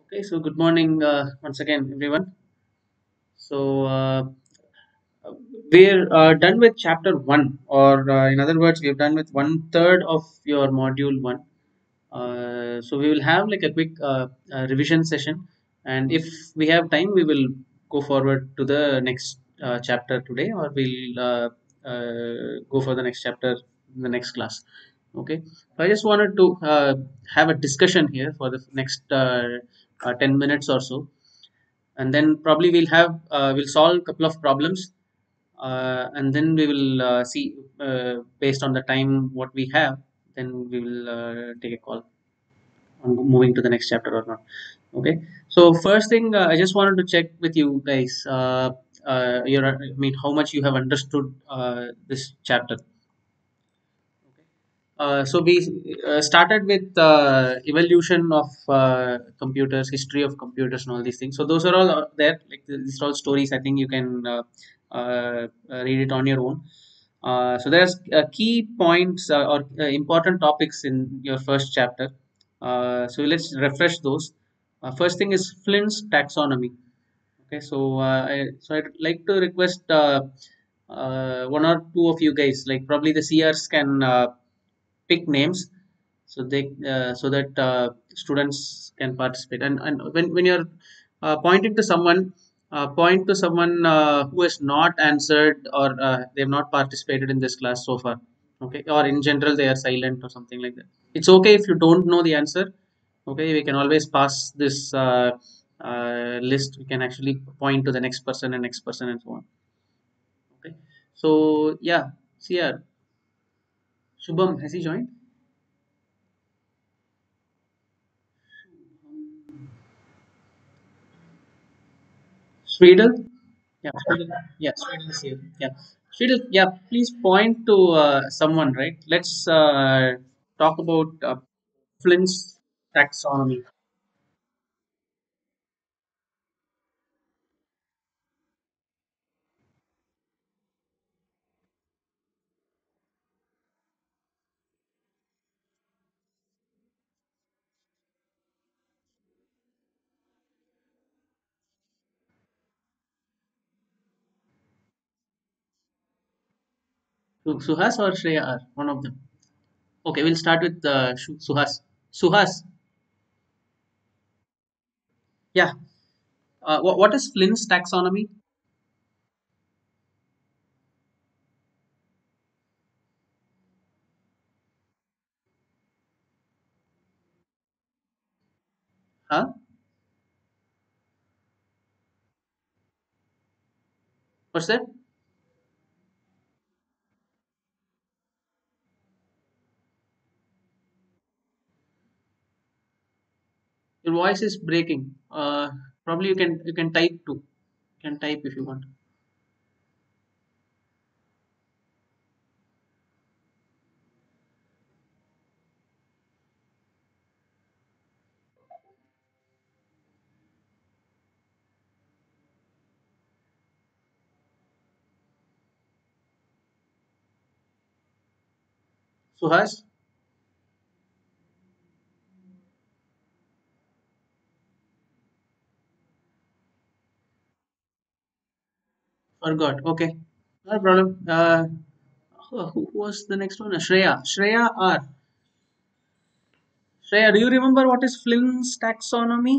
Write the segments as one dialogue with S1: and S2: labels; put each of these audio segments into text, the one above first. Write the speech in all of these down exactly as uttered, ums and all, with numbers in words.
S1: Okay, so good morning uh, once again, everyone. So uh, we're uh, done with chapter one, or uh, in other words, we've done with one third of your module one. Uh, so we will have like a quick uh, uh, revision session, and if we have time, we will go forward to the next uh, chapter today, or we'll uh, uh, go for the next chapter in the next class. Okay, so I just wanted to uh, have a discussion here for the next uh, uh, ten minutes or so, and then probably we'll have uh, we'll solve a couple of problems, uh, and then we will uh, see uh, based on the time what we have, then we will uh, take a call on moving to the next chapter or not. Okay, so first thing, uh, I just wanted to check with you guys, uh, uh, your I mean how much you have understood uh, this chapter. Uh, so we uh, started with uh, evolution of uh, computers, history of computers, and all these things. So those are all uh, there. Like these are all stories. I think you can uh, uh, uh, read it on your own. Uh, so there's uh, key points uh, or uh, important topics in your first chapter. Uh, so let's refresh those. Uh, first thing is Flint's taxonomy. Okay, so uh, I, so I'd like to request uh, uh, one or two of you guys, like probably the C Rs, can uh, pick names so they uh, so that uh, students can participate. And and when, when you're uh, pointing to someone, uh, point to someone uh, who has not answered, or uh, they have not participated in this class so far. Okay, or in general they are silent or something like that. It's okay if you don't know the answer. Okay, we can always pass this uh, uh, list. We can actually point to the next person and next person and so on. Okay, so yeah, see here, Shubham, has he joined? Sweden? Yeah, Sweden. Yeah, Sweden is here. Yeah, Sweden. Yeah, please point to uh, someone, right? Let's uh, talk about uh, Flint's taxonomy. Su- Suhas or Shreya R? One of them. Okay, we'll start with uh, Shu- Suhas. Suhas. Yeah. Uh, what, what is Flint's taxonomy? Huh? What's that? Your voice is breaking. Uh, probably you can you can type too. You can type if you want. Suhas, forgot. Okay, no problem. Uh, who who was the next one? Shreya. Shreya R. Shreya, do you remember what is Flynn's taxonomy?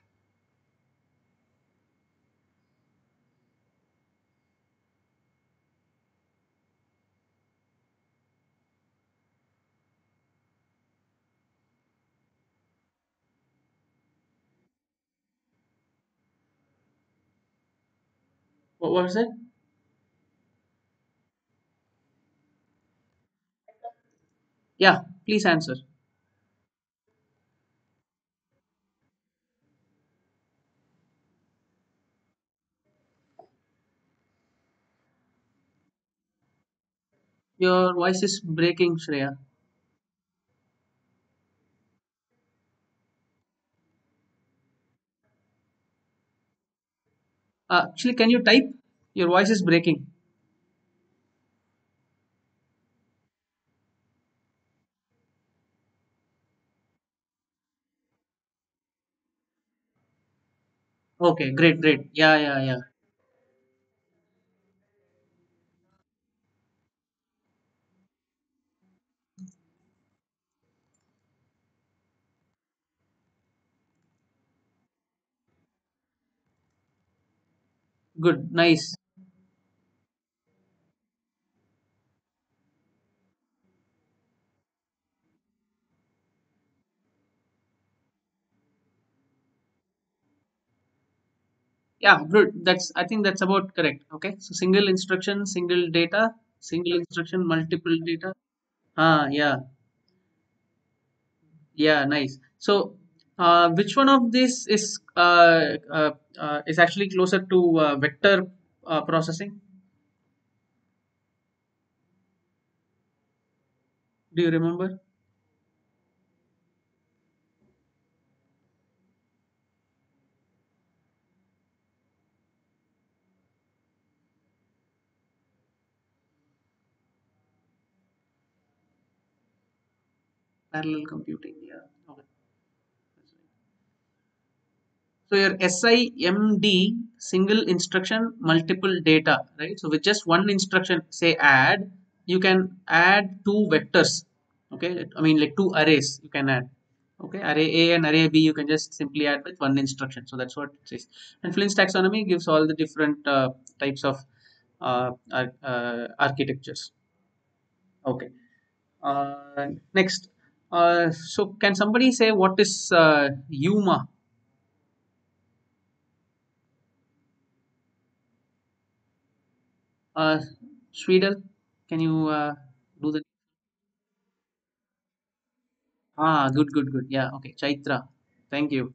S1: What was it? Yeah, please answer. Your voice is breaking, Shreya. Uh, actually, can you type? Your voice is breaking. Okay, great, great. Yeah, yeah, yeah. Good, nice. Yeah, good. That's, I think that's about correct. Okay, so single instruction, single data, single instruction, multiple data. Ah, yeah, yeah, nice. So, uh, which one of this is uh, uh, uh, is actually closer to uh, vector uh, processing? Do you remember? Parallel computing. Yeah. Okay. So your SIMD, single instruction, multiple data, right? So with just one instruction, say add, you can add two vectors. Okay, I mean like two arrays you can add. Okay, array A and array B you can just simply add with one instruction. So that's what it says. And Flint's taxonomy gives all the different uh, types of uh, ar- uh, architectures. Okay. Uh, next, uh, so can somebody say what is uh, U M A? Uh, Sweden, can you uh, do the ah good good good yeah okay Chaitra, thank you.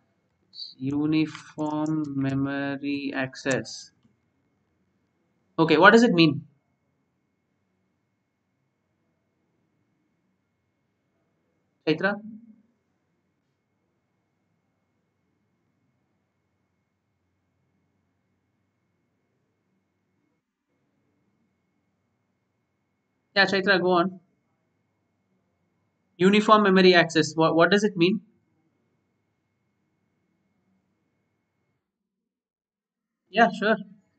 S1: Uniform memory access. Okay, what does it mean, Chaitra? Yeah, Chaitra, go on. Uniform memory access. What what does it mean? Yeah, sure.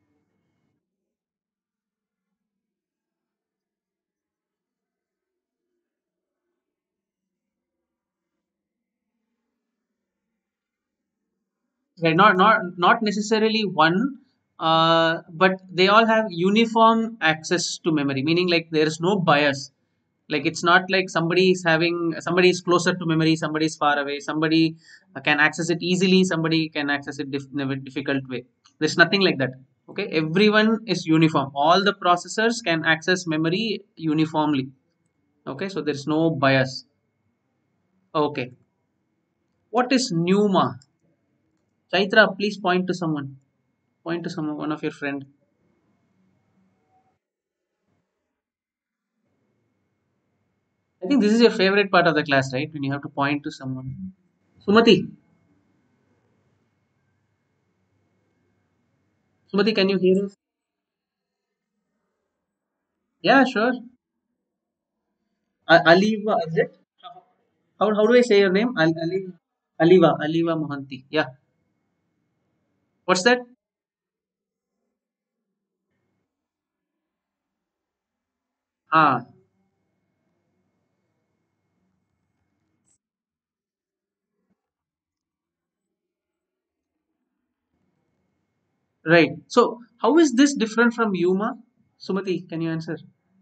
S1: Right, not not not necessarily one, uh, but they all have uniform access to memory. Meaning, like there is no bias. Like it's not like somebody is having somebody is closer to memory, somebody is far away, somebody uh, can access it easily, somebody can access it dif- in a very difficult way. There's nothing like that. Okay, everyone is uniform. All the processors can access memory uniformly. Okay, so there's no bias. Okay, what is Numa? Chaitra, please point to someone. Point to someone, one of your friend. I think this is your favorite part of the class, right? When you have to point to someone. Sumati, Sumati, can you hear us? Yeah, sure. A- Aliva, is it? How, how do I say your name? Al, Ali, Aliva, Aliva Mohanty. Yeah. What's that? Ah, right. So, how is this different from Yuma? Sumati, can you answer?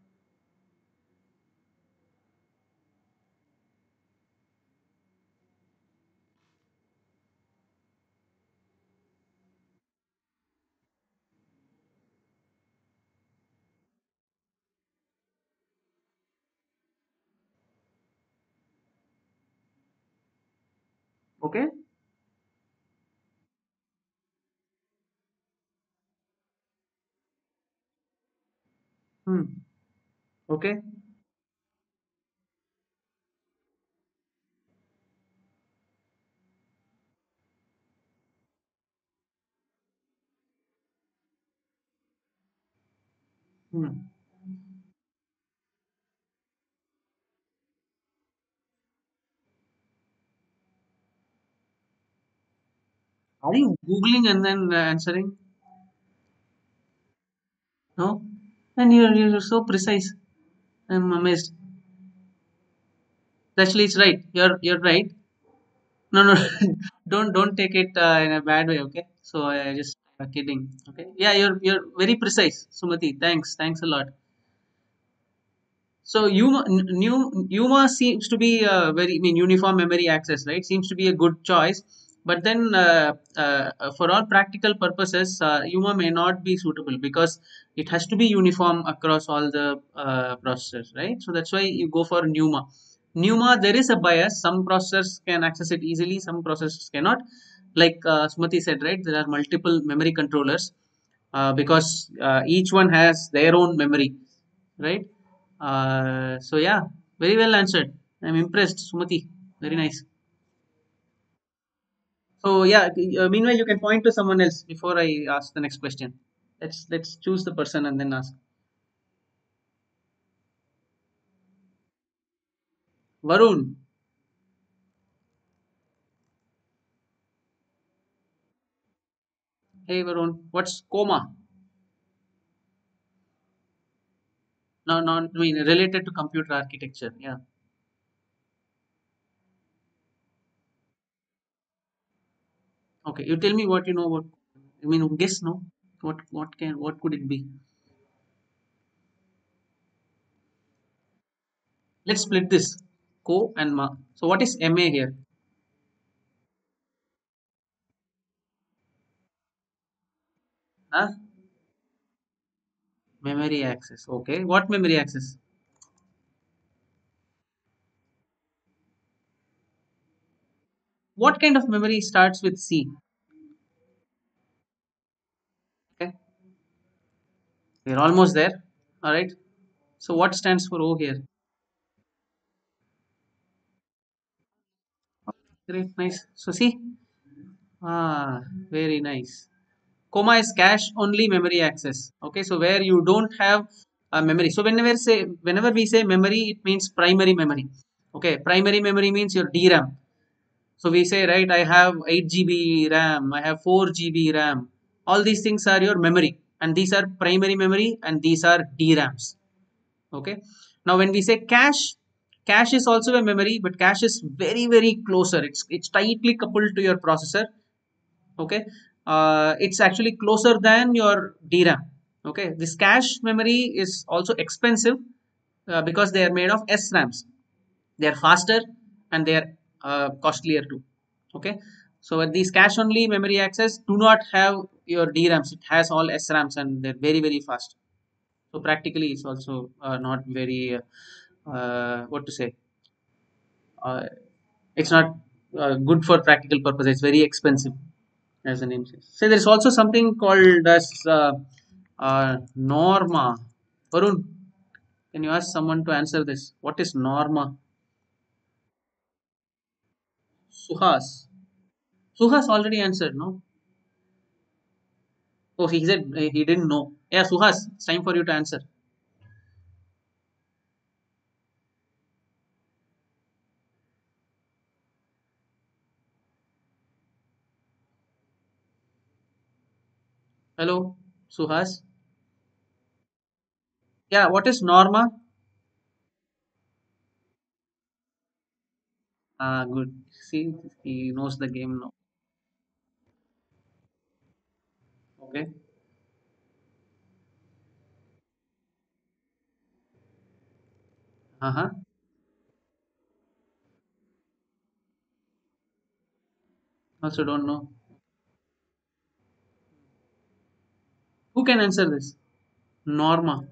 S1: Okay. Hmm. Okay. Hmm. Are you googling and then uh, answering? No, and you're you're so precise. I'm amazed. Actually, it's right. You're you're right. No, no, don't don't take it uh, in a bad way. Okay, so I just uh, kidding. Okay, yeah, you're you're very precise, Sumati. Thanks, thanks a lot. So Yuma, n- new Yuma seems to be a very, I mean, uniform memory access, right? Seems to be a good choice, but then uh, uh, uh, for all practical purposes, uh, Yuma may not be suitable because it has to be uniform across all the uh, processors, right? So that's why you go for Numa. Numa, there is a bias. Some processors can access it easily, some processors cannot. Like uh, Sumati said, right? There are multiple memory controllers uh, because uh, each one has their own memory, right? Uh, so yeah, very well answered. I'm impressed, Sumati. Very nice. So yeah, uh, meanwhile you can point to someone else before I ask the next question. Let's let's choose the person and then ask. Varun. Hey Varun, what's coma? No, no, I mean related to computer architecture. Yeah. Okay, you tell me what you know. What I mean, guess no. What what can what could it be? Let's split this. Co and ma. So what is M A here? Huh? Memory access. Okay. What memory access? What kind of memory starts with C? Okay. We're almost there. All right. So what stands for O here? Great. Nice. So see. Ah, very nice. Coma is cache only memory access. Okay. So where you don't have a memory. So whenever say whenever we say memory, it means primary memory. Okay. Primary memory means your D RAM. So we say, right, I have eight G B RAM, I have four G B RAM. All these things are your memory, and these are primary memory, and these are D RAMs. Okay. Now, when we say cache, cache is also a memory, but cache is very, very closer. It's it's tightly coupled to your processor. Okay. Uh, it's actually closer than your D RAM. Okay. This cache memory is also expensive uh, because they are made of S RAMs. They are faster and they are uh, costlier too. Okay. So with these cache only memory access do not have your D RAMs. It has all S RAMs and they're very, very fast. So practically it's also uh, not very uh, uh, what to say, uh, it's not uh, good for practical purpose. It's very expensive, as the name says. So there's also something called as uh, uh, norma. Varun, can you ask someone to answer this? What is norma? Suhas. Suhas already answered, no? Oh, he said uh, he didn't know. Yeah, Suhas, it's time for you to answer. Hello, Suhas. Yeah, what is norma? Ah, good. See, he knows the game now. Okay. Uh huh. Also don't know. Who can answer this? Norma.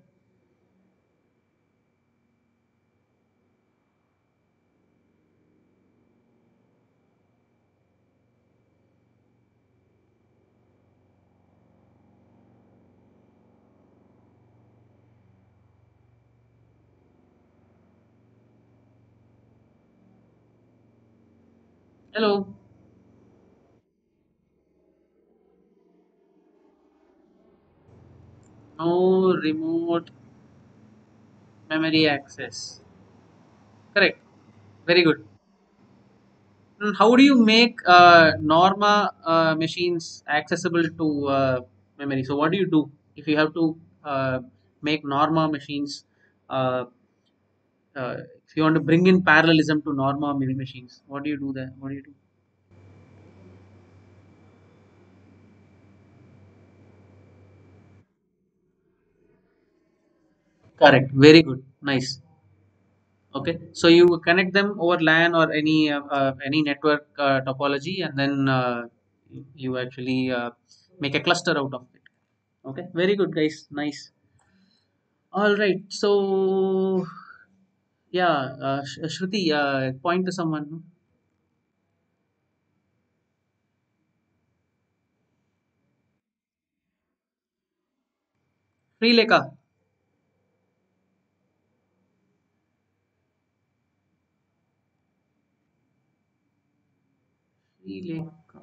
S1: Hello. No remote memory access. Correct. Very good. And how do you make uh, Norma uh, machines accessible to uh, memory? So what do you do if you have to uh, make Norma machines? Uh, uh, if you want to bring in parallelism to Norma mini machines, what do you do there? What do you do? Correct. Very good. Nice. Okay. So you connect them over LAN or any uh, uh, any network uh, topology, and then uh, you you actually uh, make a cluster out of it. Okay. Very good, guys. Nice. All right. So yeah, uh, Sh- Shruti, uh, point to someone. Srilekha. Srilekha.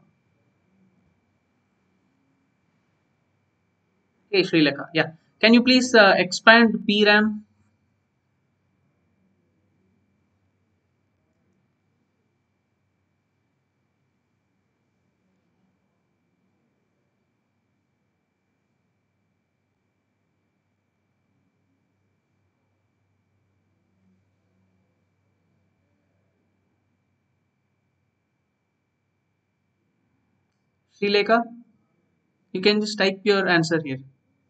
S1: Okay, Srilekha. Yeah. Can you please uh, expand P RAM? Srilekha, you can just type your answer here.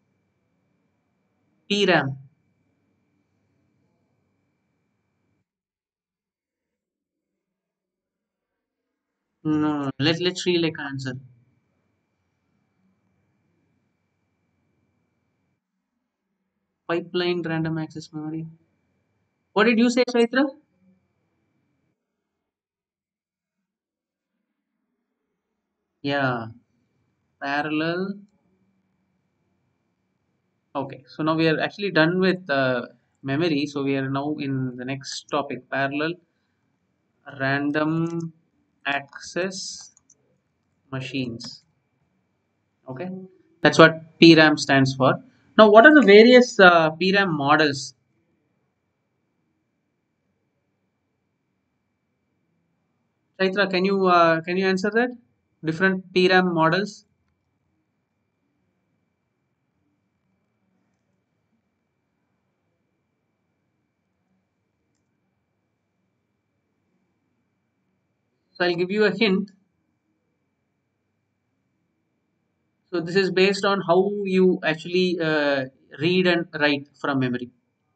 S1: P RAM. No, no, no. Let let Srilekha answer. Pipeline random access memory. What did you say, Chaitra? Yeah, parallel. Okay, so now we are actually done with uh, memory. So we are now in the next topic, parallel random access machines. Okay, that's what P RAM stands for. Now, what are the various uh, P RAM models? Chaitra, can you uh, can you answer that? Different P RAM models. So I'll give you a hint. So this is based on how you actually uh, read and write from memory.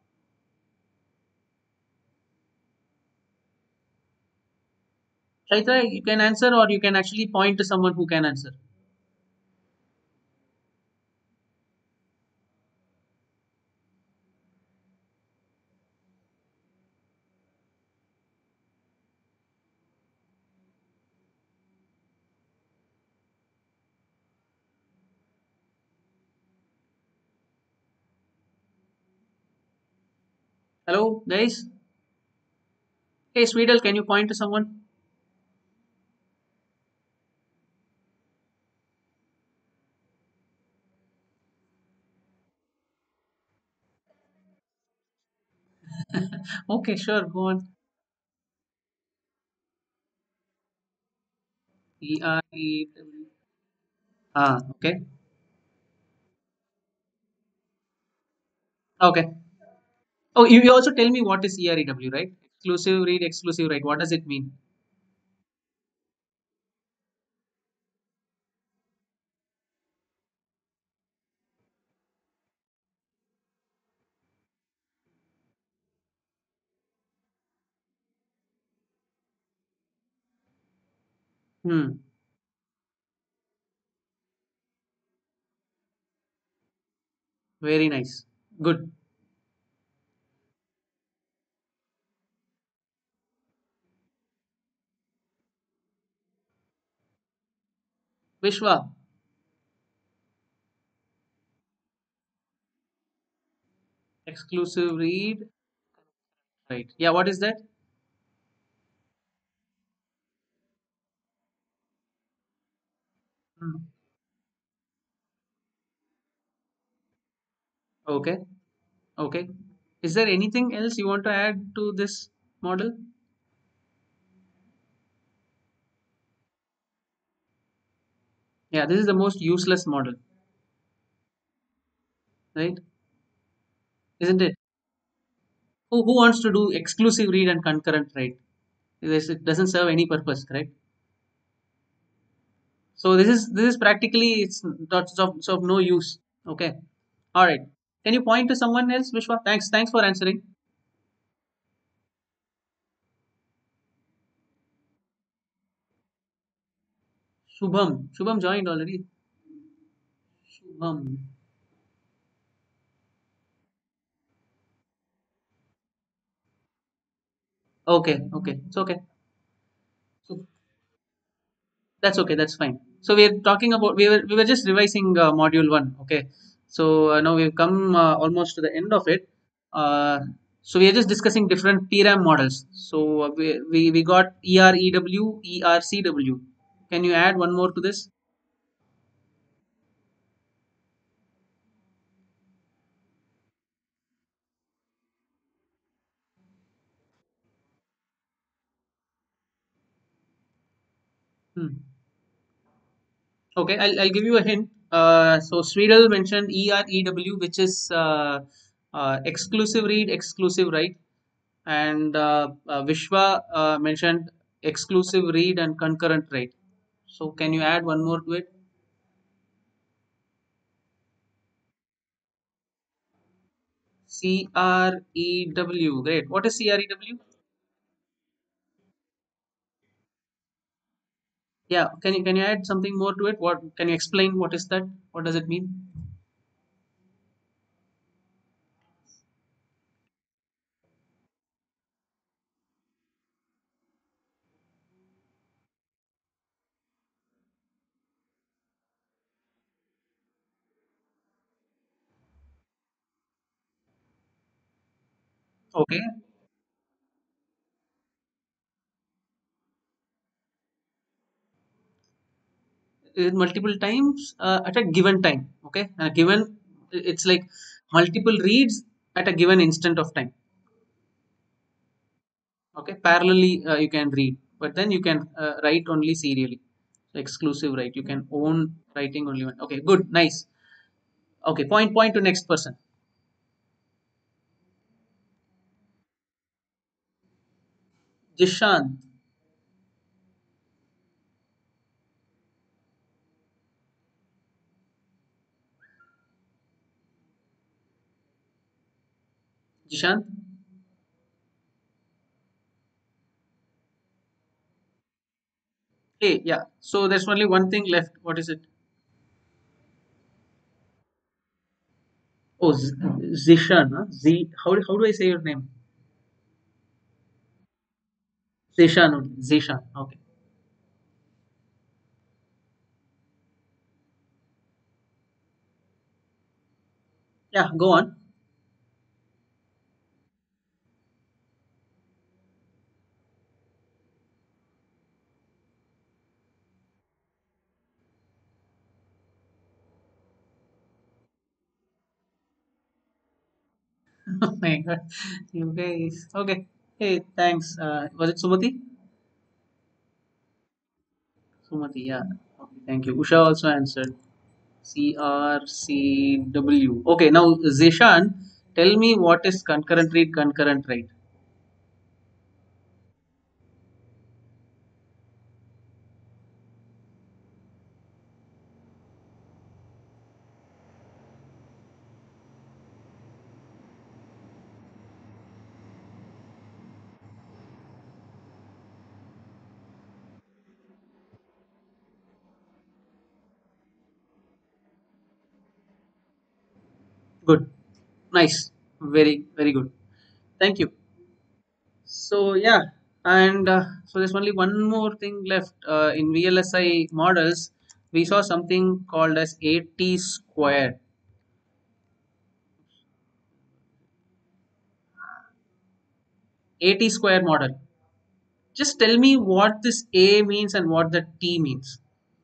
S1: Chaitra, you can answer, or you can actually point to someone who can answer. Hello, guys. Hey, Sweedle, can you point to someone? Okay, sure, go on. E R E W. Ah, okay. Okay. Oh, you, you also tell me what is E R E W, right? Exclusive read, exclusive write. What does it mean? Hmm. Very nice. Good. Vishwa, exclusive read, right? Yeah, what is that? Hmm. Okay. Okay. Is there anything else you want to add to this model? Yeah, this is the most useless model, right? Isn't it? Who, who wants to do exclusive read and concurrent write? This it doesn't serve any purpose, correct? So this is this is practically it's not of, it's of no use. Okay. All right. Can you point to someone else, Vishwa? Thanks. Thanks for answering. Shubham. Shubham joined already. Shubham. Okay. Okay. It's okay. So that's okay. That's fine. So we're talking about we were we were just revising uh, module one. Okay. So uh, now we've come uh, almost to the end of it. Uh, so we are just discussing different P RAM models. So uh, we, we we got E R E W, E R C W. Can you add one more to this? Hmm. Okay, I'll, I'll give you a hint. Uh, so Swedel mentioned E R E W, which is uh, uh, exclusive read, exclusive write, and uh, uh, Vishwa uh, mentioned exclusive read and concurrent write. So can you add one more to it? C R E W. Great. What is C R E W? Yeah. Can you can you add something more to it? What can you explain? What is that? What does it mean? Okay. Is it multiple times uh, at a given time? Okay. And a given, it's like multiple reads at a given instant of time. Okay, parallelly uh, you can read, but then you can uh, write only serially. So exclusive, right? You can own writing only one. Okay, good, nice. Okay, point point to next person. Jishan. Jishan. Hey, yeah, so there's only one thing left. What is it? Oh, Z- Zishan, huh? Z, how, how do I say your name? Zishan only. Zishan, okay. Yeah, go on. Oh my god, you guys. Okay, hey, thanks. Uh, was it Sumati? Sumati, yeah. Okay, thank you. Usha also answered. C R C W. Okay, now Zishan, tell me what is concurrent read, concurrent write. Good, nice, very very good. Thank you. So yeah, and uh, so there's only one more thing left uh, in V L S I models. We saw something called as eighty square. eighty square model. Just tell me what this A means and what the T means.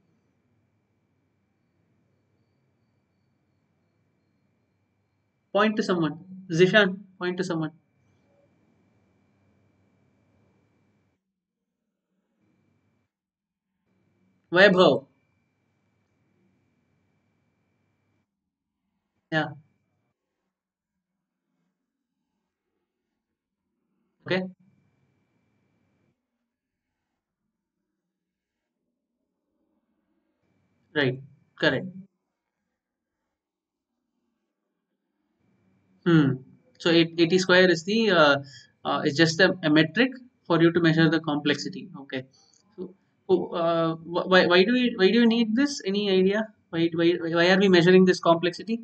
S1: Point to someone. Zishan, point to someone. Vaibhav. Yeah. Okay. Right. Correct. Hmm. So eight, eighty square is the uh, uh, is just a, a metric for you to measure the complexity. Okay. So, so uh, wh- why why do we why do you need this? Any idea? Why why why are we measuring this complexity?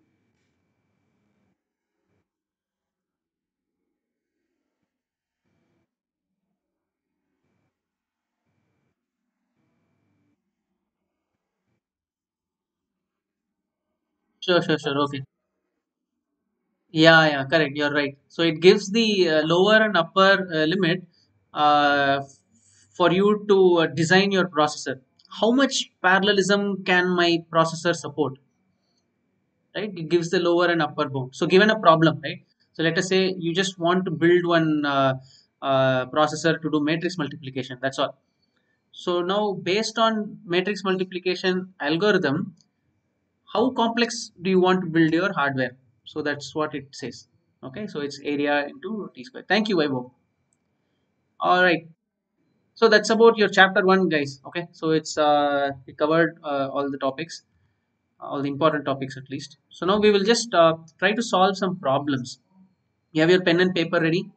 S1: Sure, sure, sure. Okay. Yeah, yeah, correct. You're right. So it gives the uh, lower and upper uh, limit uh, f- for you to uh, design your processor. How much parallelism can my processor support? Right? It gives the lower and upper bound. So given a problem, right? So let us say you just want to build one uh, uh, processor to do matrix multiplication. That's all. So now based on matrix multiplication algorithm, how complex do you want to build your hardware? So that's what it says. Okay, so it's area into t square. Thank you, Vaibhav. All right, so that's about your chapter one, guys. Okay, so it's uh we covered uh, all the topics, all the important topics at least. So now we will just uh, try to solve some problems. You have your pen and paper ready?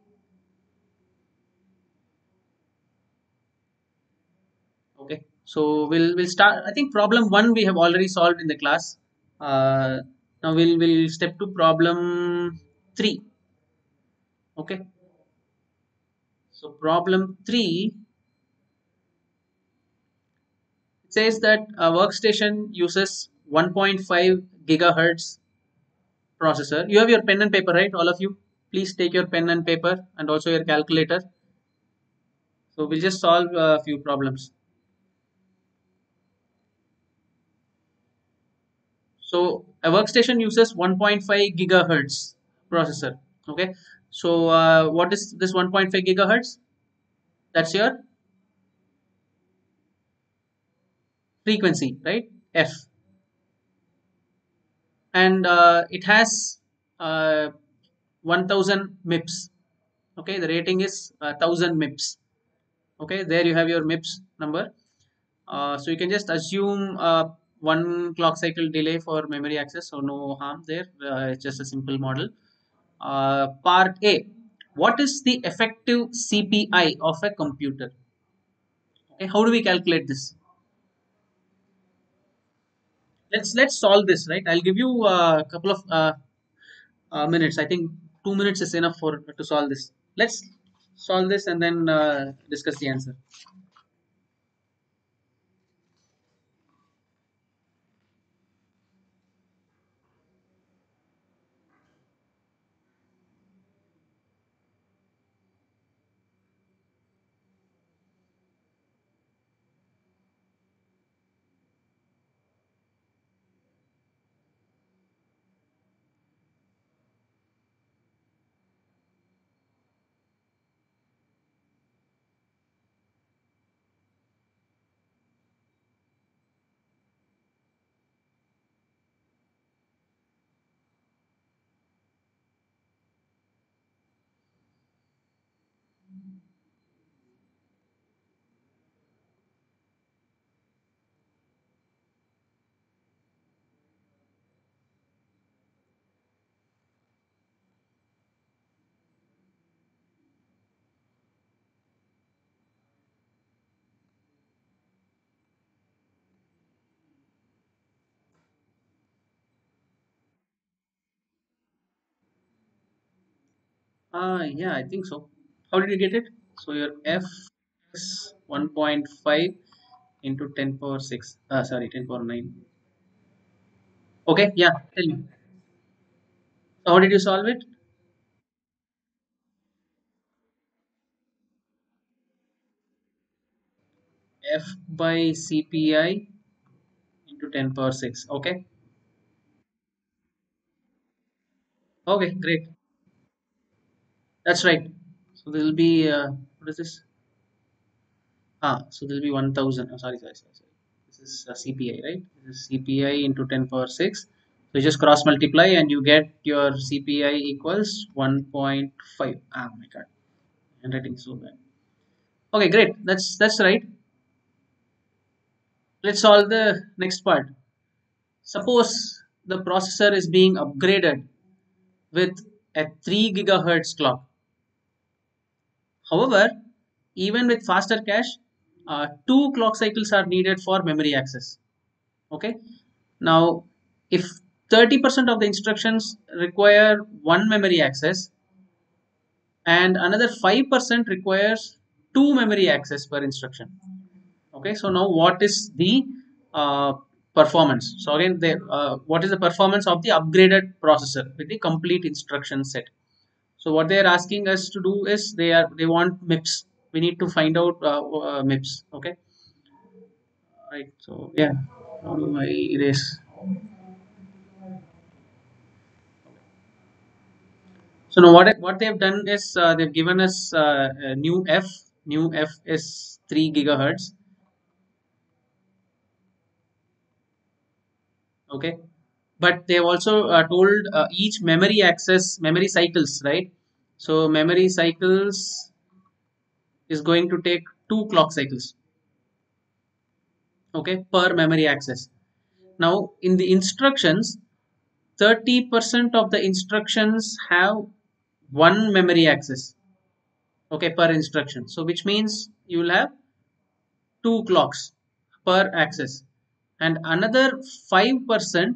S1: Okay, so we'll we'll start. I think problem one we have already solved in the class. uh Now we'll we'll step to problem three. Okay, so problem three, it says that a workstation uses one point five gigahertz processor. You have your pen and paper, right? All of you, please take your pen and paper and also your calculator. So we'll just solve a few problems. So a workstation uses one point five gigahertz processor. Okay. So uh, what is this one point five gigahertz? That's your frequency, right? F, and uh, it has uh, one thousand MIPS. Okay, the rating is uh, one thousand MIPS. Okay, there you have your MIPS number. Uh, so you can just assume uh, one clock cycle delay for memory access, so no harm there. Uh, it's just a simple model. Uh, part A, what is the effective C P I of a computer? Okay, how do we calculate this? Let's let's solve this, right? I'll give you a couple of uh, uh, minutes. I think two minutes is enough for to solve this. Let's solve this and then uh, discuss the answer. Uh, yeah, I think so. How did you get it? So your F is one point five into ten power six. Uh, sorry, ten power nine. Okay, yeah, tell me. So how did you solve it? F by C P I into ten power six. Okay, okay, great. That's right. So there will be, uh, what is this? Ah, so there will be one thousand. Oh, sorry, sorry, sorry, sorry. This is uh, C P I, right? This is C P I into ten power six. So you just cross multiply and you get your C P I equals one point five. Ah, my God, handwriting is so bad. Okay, great. That's that's right. Let's solve the next part. Suppose the processor is being upgraded with a three gigahertz clock. However, even with faster cache, uh, two clock cycles are needed for memory access. Okay. Now, if thirty percent of the instructions require one memory access and another five percent requires two memory access per instruction. Okay, so now what is the uh, performance? So again, the, uh, what is the performance of the upgraded processor with the complete instruction set? So what they are asking us to do is they are they want MIPS. We need to find out uh, uh, MIPS. Okay, right. So yeah, how do I erase? So now what what they've done is uh, they've given us uh, a new F. New F is three gigahertz. Okay, but they've also uh, told uh, each memory access memory cycles, right? So memory cycles is going to take two clock cycles, okay, per memory access. Now in the instructions, thirty percent of the instructions have one memory access, okay, per instruction. So which means you will have two clocks per access, and another five percent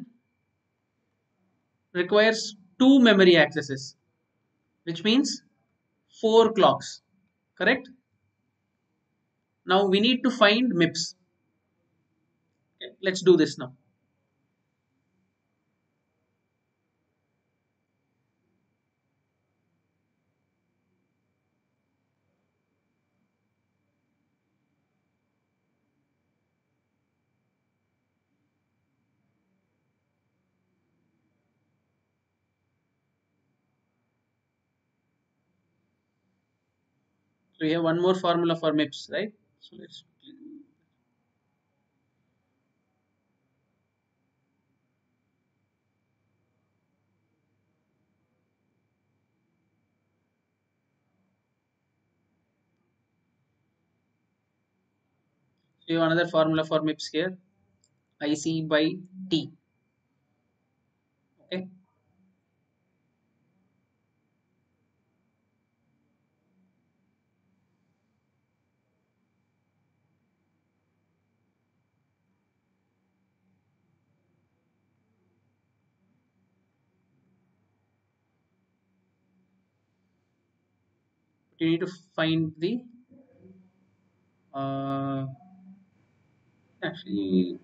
S1: requires two memory accesses, which means four clocks, correct? Now we need to find MIPS. Okay, let's do this now. So we have one more formula for MIPS, right? So let's we have another formula for MIPS here. I C by T. Okay. You need to find the uh, actually,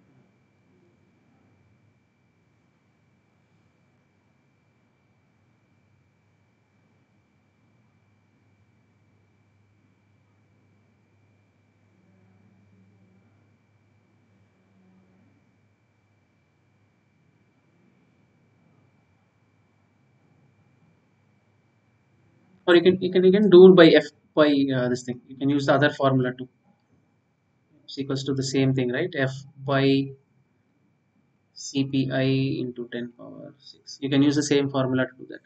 S1: or you can you can you can do by F by uh, this thing. You can use the other formula too. It's equals to the same thing, right? F by C P I into ten power six. You can use the same formula to do that.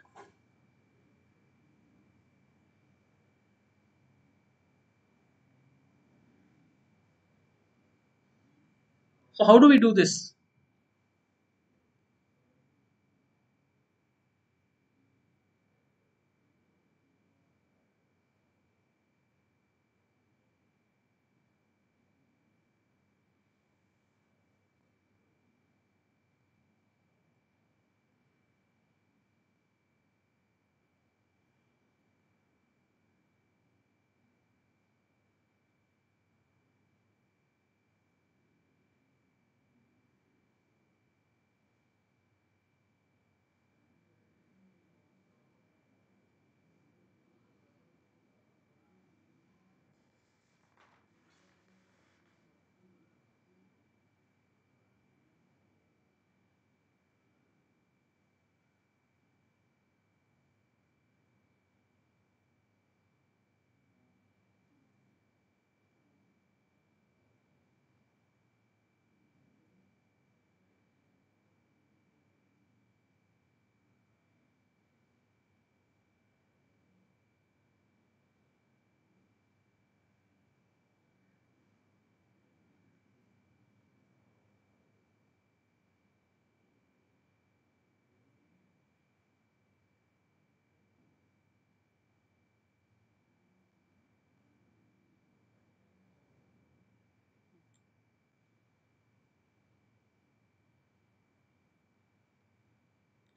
S1: So how do we do this?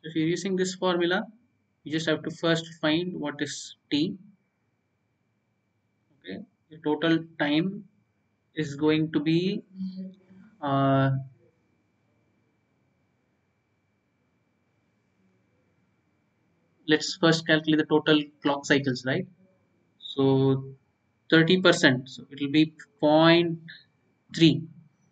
S1: If you're using this formula, you just have to first find what is T. Okay, the total time is going to be uh, let's first calculate the total clock cycles, right? So thirty percent, so it will be zero point three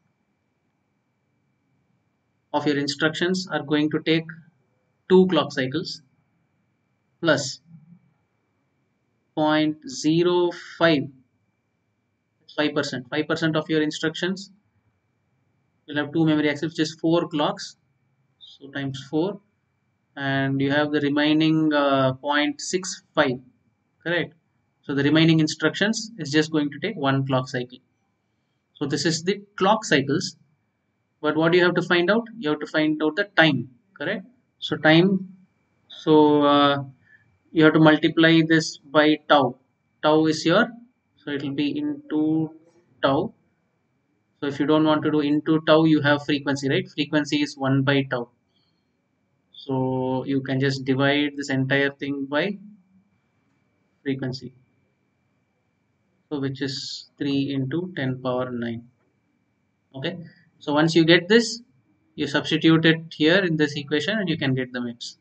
S1: of your instructions are going to take two clock cycles plus zero point zero five, five percent. five percent of your instructions will have two memory access, which is four clocks. So times four, and you have the remaining uh, zero point six five, correct? So the remaining instructions is just going to take one clock cycle. So this is the clock cycles. But what do you have to find out? You have to find out the time, correct? So time, so uh, you have to multiply this by tau. Tau is your, so it will be into tau. So if you don't want to do into tau, you have frequency, right? Frequency is one by tau. So you can just divide this entire thing by frequency. So which is three into ten power nine. Okay. So once you get this, you substitute it here in this equation and you can get the MIPS.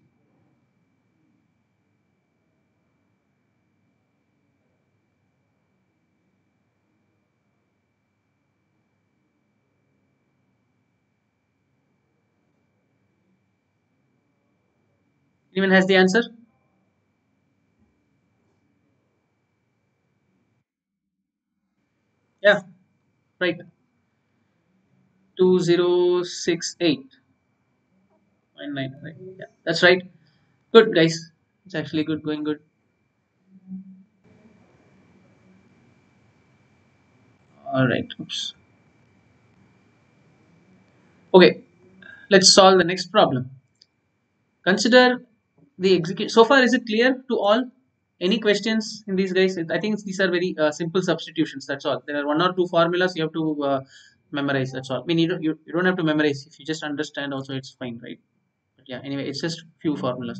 S1: Anyone has the answer? Yeah, right. two zero six eight point nine. Right. Yeah, that's right. Good, guys. It's actually good, going good. All right. Oops. Okay, let's solve the next problem. Consider the execute. So far, is it clear to all? Any questions in these guys? I think these are very uh, simple substitutions. That's all. There are one or two formulas you have to uh, memorize. That's all. I mean, you don't, you, you don't have to memorize. If you just understand, also it's fine, right? But yeah. Anyway, it's just few formulas.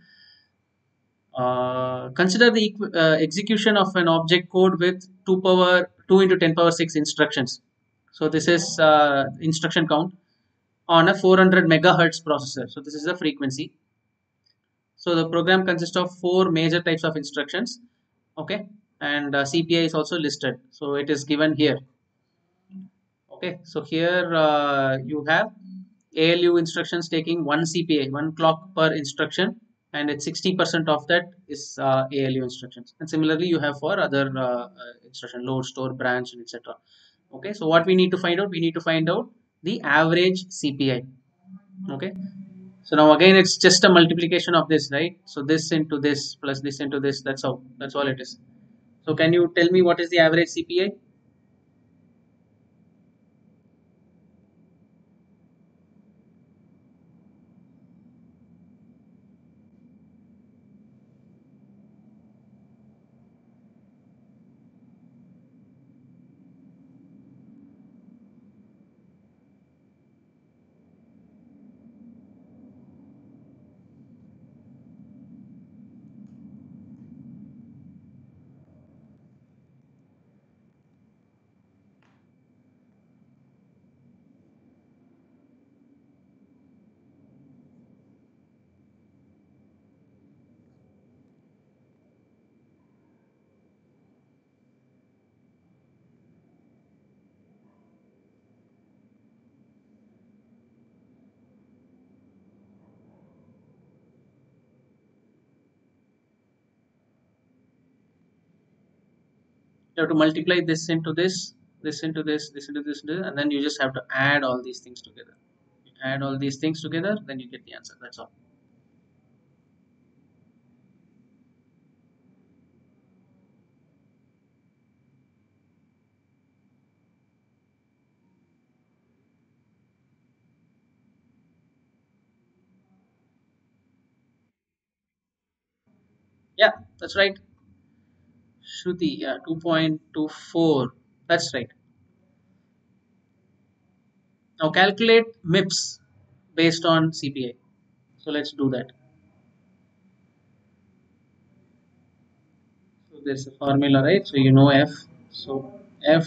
S1: Uh, consider the equ- uh, execution of an object code with two power two into ten power six instructions. So this is uh, instruction count on a four hundred megahertz processor. So this is the frequency. So the program consists of four major types of instructions. Okay, and uh, C P I is also listed. So it is given here. Okay, so here uh, you have A L U instructions taking one C P I, one clock per instruction, and it's sixty percent of that is uh, A L U instructions. And similarly, you have for other uh, uh, instruction load, store, branch, and et cetera. Okay, so what we need to find out? We need to find out the average C P I. Okay, so now again, it's just a multiplication of this, right? So this into this plus this into this. That's how. That's all it is. So can you tell me what is the average C P I? You have to multiply this into this, this into this, this into this, and then you just have to add all these things together. You add all these things together, then you get the answer. That's all. Yeah, that's right. Shruti, yeah, two point two four. That's right. Now calculate MIPS based on C P I. So let's do that. So there's a formula, right? So you know F. So F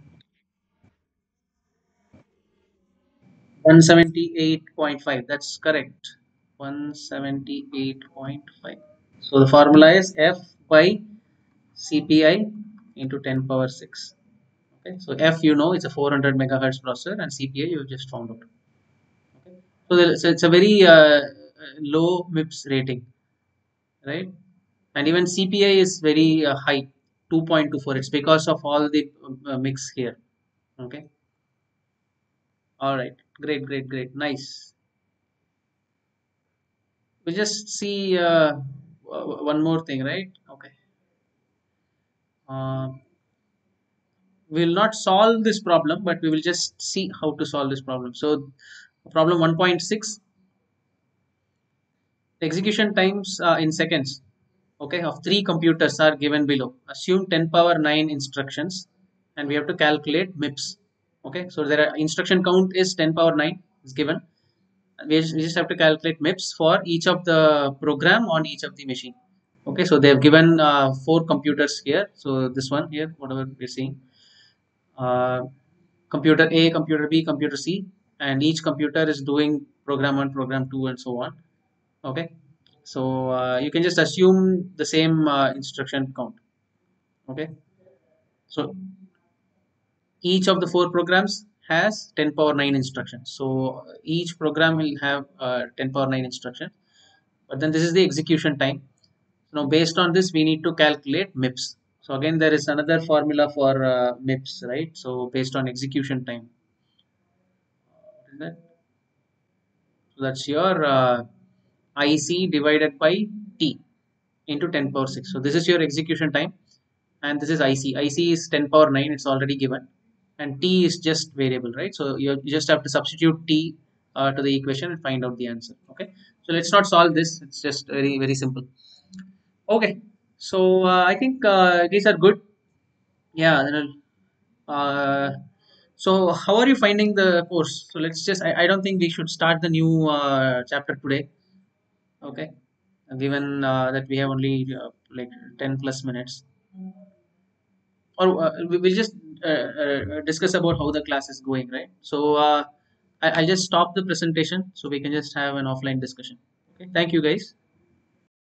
S1: one seventy-eight point five. That's correct. one seventy-eight point five. So the formula is F by C P I into ten power six. Okay. So F, you know, it's a four hundred megahertz processor, and C P I you just found out. Okay. So, there, so it's a very uh, low MIPS rating, right? And even C P I is very uh, high, two point two four. It's because of all the uh, mix here. Okay. All right. Great, great, great. Nice. We just see uh, one more thing, right? Okay. Uh, we will not solve this problem, but we will just see how to solve this problem. So, problem one point six, execution times uh, in seconds, okay, of three computers are given below. Assume ten power nine instructions, and we have to calculate MIPS. Okay, so there are instruction count is ten power nine is given. We just, we just have to calculate MIPS for each of the program on each of the machine. Okay, so they have given uh, four computers here. So this one here, whatever we're seeing, uh, computer A, computer B, computer C, and each computer is doing program one, program two, and so on. Okay, so uh, you can just assume the same uh, instruction count. Okay, so each of the four programs has ten power nine instructions. So each program will have uh, ten power nine instructions, but then this is the execution time. Now based on this we need to calculate MIPS. So again there is another formula for uh, MIPS, right? So based on execution time, what is that? So that's your uh, I C divided by T into ten power six. So this is your execution time, and this is I C. I C is ten power nine, it's already given, and T is just variable, right? So you, you just have to substitute T uh, to the equation and find out the answer. Okay, so let's not solve this, it's just very very simple. Okay, so uh, I think uh, these are good. Yeah, then I'll, uh, so how are you finding the course? So let's just, I, I don't think we should start the new uh, chapter today. Okay, given uh, that we have only uh, like ten plus minutes, or uh, we will just uh, uh, discuss about how the class is going, right? So uh, I, I'll just stop the presentation so we can just have an offline discussion. Okay, thank you guys.